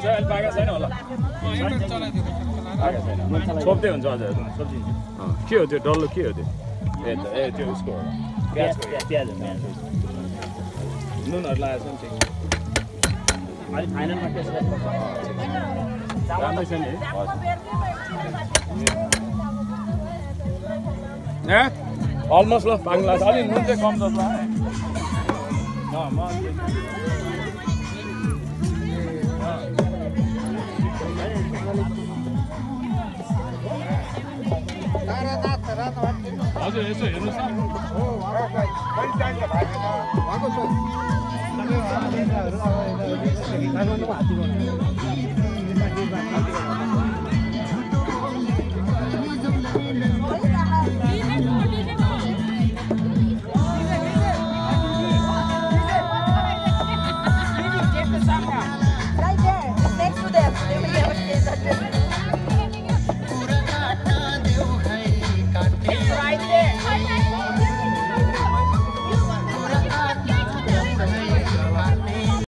छ अहिले पाकेको छैन होला छोप्दै हुन्छ हजुर सब्जी के हो त्यो डल्लो के हो त्यो ए त्यो उसको प्याज नुनहरू लगाएको छ नि अलि फाइनलमा टेस्ट राम्रै छ नि है अलमोस्ट ल पाक्नु लाग्छ अलिक नुन चाहिँ कम जस्तो हजुर यसो हेर्नुहोस् न